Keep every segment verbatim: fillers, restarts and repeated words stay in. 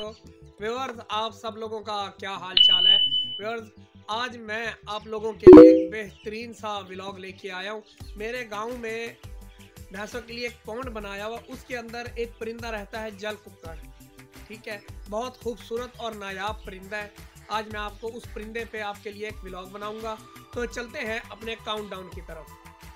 वबरकातुहू। Viewers, आप सब लोगों का क्या हाल चाल है। व्यूअर्स, आज मैं आप लोगों के लिए एक बेहतरीन सा व्लॉग लेके आया हूँ। मेरे गांव में भैंसों के लिए एक पॉन्ड बनाया हुआ, उसके अंदर एक परिंदा रहता है, जल कुक्कड़। ठीक है, बहुत खूबसूरत और नायाब परिंदा है। आज मैं आपको उस परिंदे पे आपके लिए एक व्लॉग बनाऊंगा। तो चलते हैं अपने काउंटडाउन की तरफ।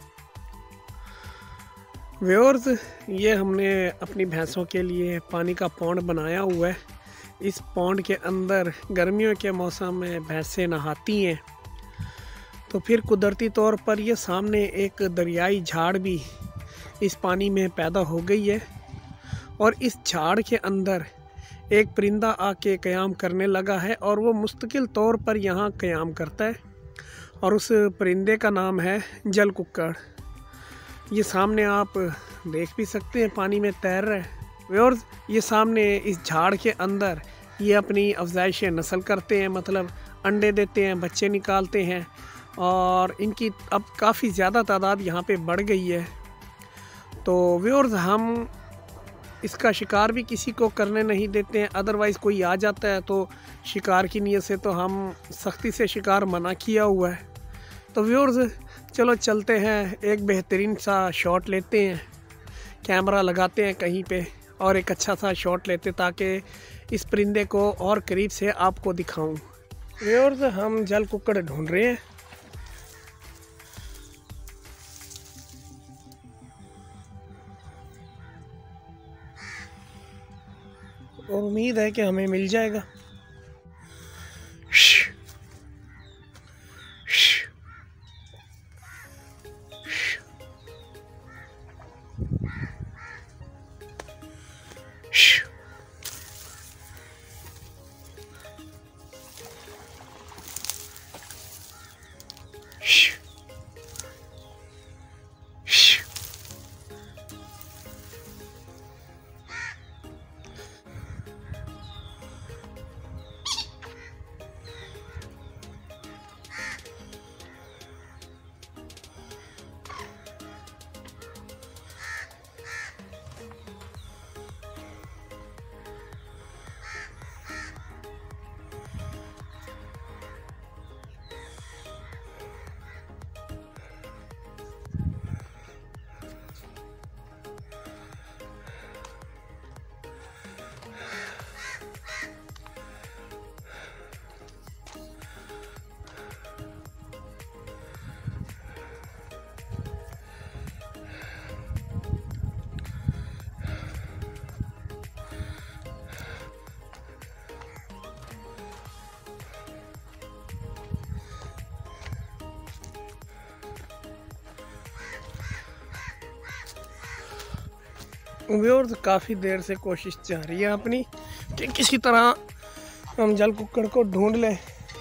व्यूअर्स, ये हमने अपनी भैंसों के लिए पानी का पॉन्ड बनाया हुआ है। इस पॉन्ड के अंदर गर्मियों के मौसम में भैंसें नहाती हैं, तो फिर कुदरती तौर पर ये सामने एक दरियाई झाड़ भी इस पानी में पैदा हो गई है। और इस झाड़ के अंदर एक परिंदा आके क़याम करने लगा है और वो मुस्तकिल तौर पर यहाँ क़याम करता है। और उस परिंदे का नाम है जल कुक्कड़। ये सामने आप देख भी सकते हैं, पानी में तैर रहा है। व्यूअर्स, ये सामने इस झाड़ के अंदर ये अपनी अफजाइश नस्ल करते हैं, मतलब अंडे देते हैं, बच्चे निकालते हैं। और इनकी अब काफ़ी ज़्यादा तादाद यहाँ पे बढ़ गई है। तो व्यूअर्स, हम इसका शिकार भी किसी को करने नहीं देते हैं। अदरवाइज़ कोई आ जाता है तो शिकार की नीयत से तो हम सख्ती से शिकार मना किया हुआ है। तो व्यूअर्स, चलो चलते हैं, एक बेहतरीन सा शॉट लेते हैं, कैमरा लगाते हैं कहीं पे और एक अच्छा सा शॉट लेते ताकि इस परिंदे को और करीब से आपको दिखाऊं। व्यूअर्स, हम जल कुक्कड़ ढूंढ रहे हैं। और उम्मीद है कि हमें मिल जाएगा। व्यूअर्स, काफ़ी देर से कोशिश जारी है अपनी कि किसी तरह हम जल कुक्कड़ को ढूंढ लें।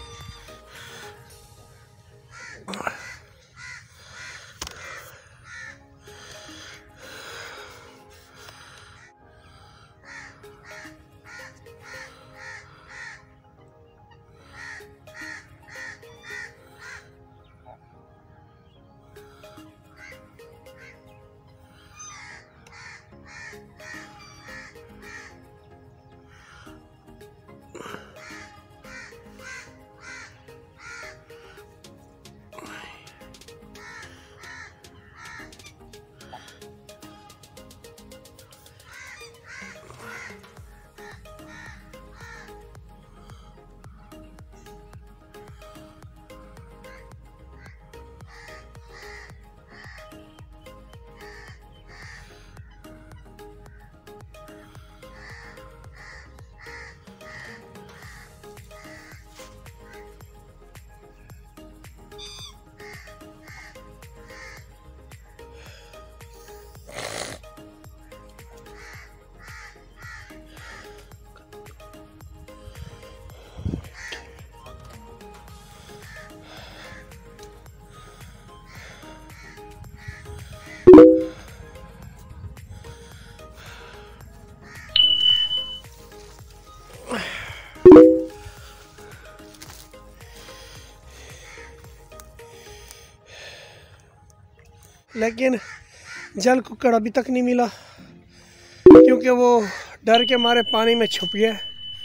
लेकिन जल कुक्कड़ अभी तक नहीं मिला, क्योंकि वो डर के मारे पानी में छुप गया।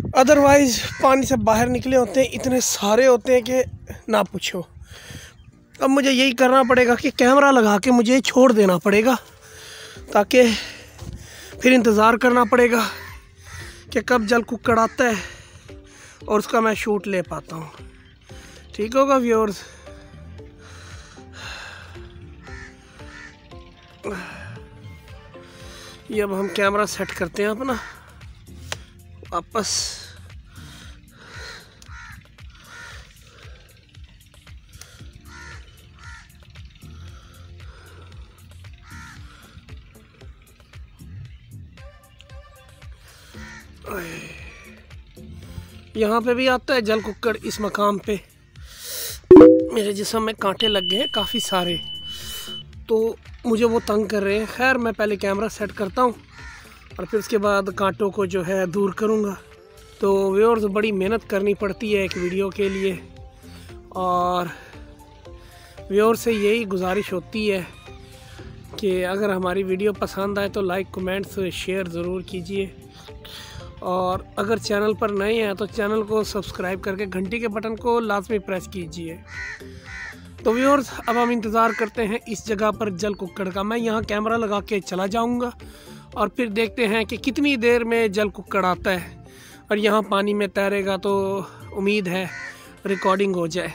अदरवाइज़ पानी से बाहर निकले होते हैं, इतने सारे होते हैं कि ना पूछो। अब मुझे यही करना पड़ेगा कि कैमरा लगा के मुझे छोड़ देना पड़ेगा, ताकि फिर इंतज़ार करना पड़ेगा कि कब जल कुक्कड़ आता है और उसका मैं शूट ले पाता हूँ। ठीक होगा व्यूअर्स? ये अब हम कैमरा सेट करते हैं अपना वापस। यहाँ पे भी आता है जल कुक्कड़। इस मकाम पे मेरे जिस्म में कांटे लग गए हैं काफ़ी सारे, तो मुझे वो तंग कर रहे हैं। खैर मैं पहले कैमरा सेट करता हूँ और फिर उसके बाद कांटों को जो है दूर करूँगा। तो व्यूअर्स, बड़ी मेहनत करनी पड़ती है एक वीडियो के लिए, और व्यूअर्स से यही गुजारिश होती है कि अगर हमारी वीडियो पसंद आए तो लाइक कमेंट्स शेयर ज़रूर कीजिए, और अगर चैनल पर नए हैं तो चैनल को सब्सक्राइब करके घंटी के बटन को लाजमी प्रेस कीजिए। तो व्यूअर्स, अब हम इंतज़ार करते हैं इस जगह पर जल कुक्कड़ का। मैं यहाँ कैमरा लगा के चला जाऊँगा और फिर देखते हैं कि कितनी देर में जल कुक्कड़ आता है और यहाँ पानी में तैरेगा, तो उम्मीद है रिकॉर्डिंग हो जाए।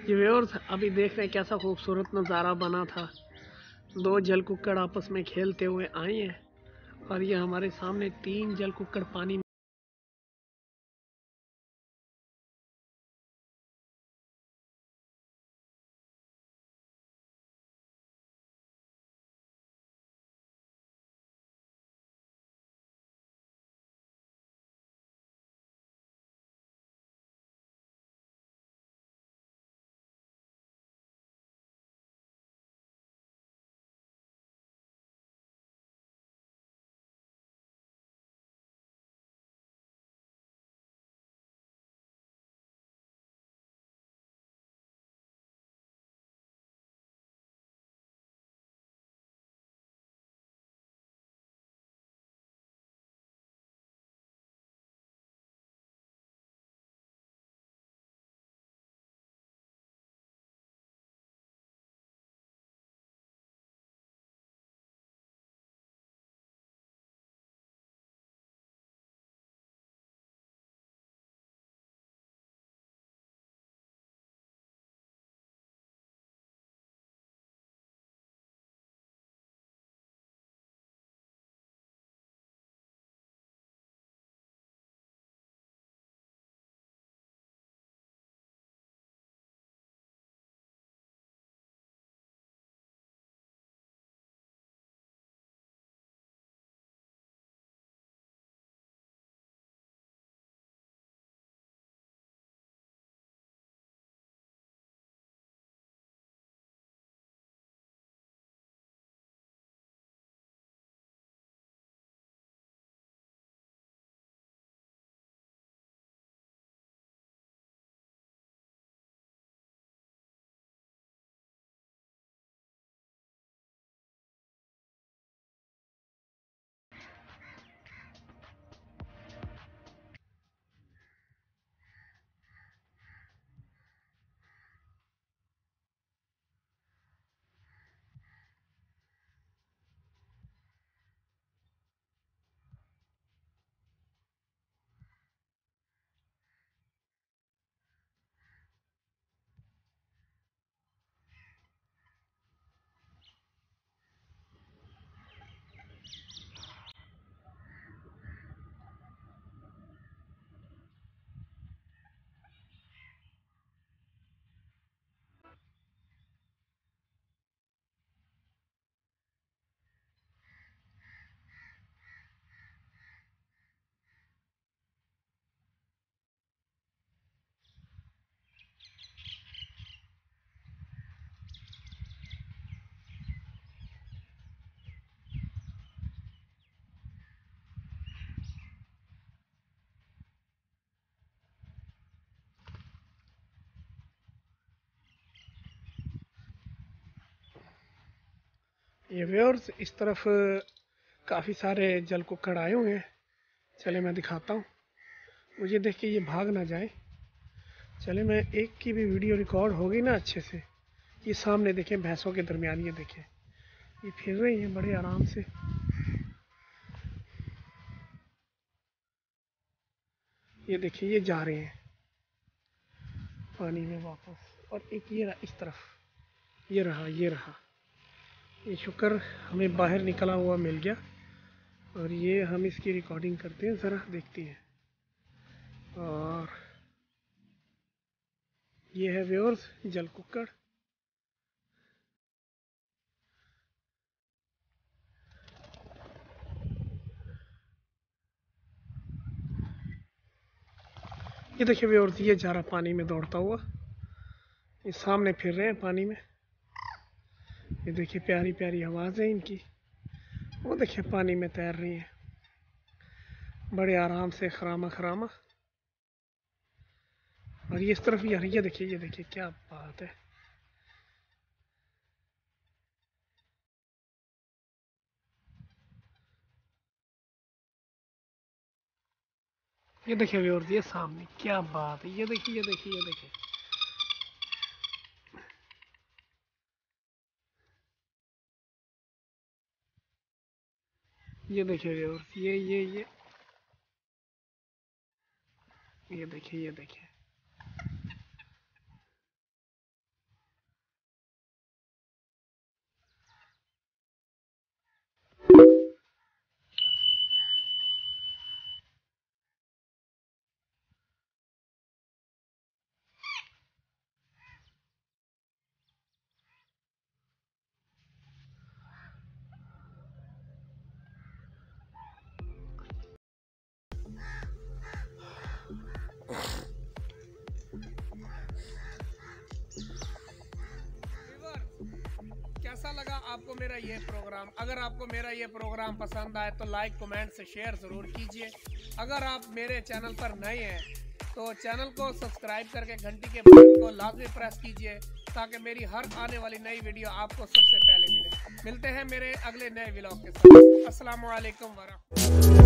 ये व्यूअर्स अभी देख रहे हैं कैसा खूबसूरत नज़ारा बना था। दो जल कुक्कड़ आपस में खेलते हुए आए हैं और ये हमारे सामने तीन जल कुक्कड़ पानी में ये व्यूअर्स इस तरफ काफ़ी सारे जल कुक्कड़ आए हुए हैं। चले मैं दिखाता हूँ, मुझे देख के ये भाग ना जाए। चले मैं एक की भी वीडियो रिकॉर्ड होगी ना अच्छे से। ये सामने देखें भैंसों के दरमियान, ये देखें ये फिर रही हैं बड़े आराम से। ये देखिए ये जा रहे हैं पानी में वापस। और एक ये रहा इस तरफ, ये रहा ये रहा ये शुक्र हमें बाहर निकला हुआ मिल गया। और ये हम इसकी रिकॉर्डिंग करते हैं, ज़रा देखते हैं। और ये है व्यूअर्स जल कुक्कड़। ये देखिए व्यूअर्स ये जा रहा पानी में दौड़ता हुआ, ये सामने फिर रहे हैं पानी में। ये देखिए प्यारी प्यारी आवाज़ है इनकी। वो देखिए पानी में तैर रही है बड़े आराम से, खरामा खरामा। और ये इस तरफ यार, ये देखिए ये देखिए क्या बात है। ये देखिए व्यूअर्स ये सामने क्या बात है। ये देखिए ये देखिए ये देखिए ये देखिए व्यूअर्स ये ये ये ये देखिए ये देखिए आपको मेरा ये प्रोग्राम अगर आपको मेरा ये प्रोग्राम पसंद आए तो लाइक कमेंट से शेयर ज़रूर कीजिए। अगर आप मेरे चैनल पर नए हैं तो चैनल को सब्सक्राइब करके घंटी के बटन को लाजमी प्रेस कीजिए ताकि मेरी हर आने वाली नई वीडियो आपको सबसे पहले मिले। मिलते हैं मेरे अगले नए व्लॉग के साथ। अस्सलाम वालेकुम वरहमतुल्लाह।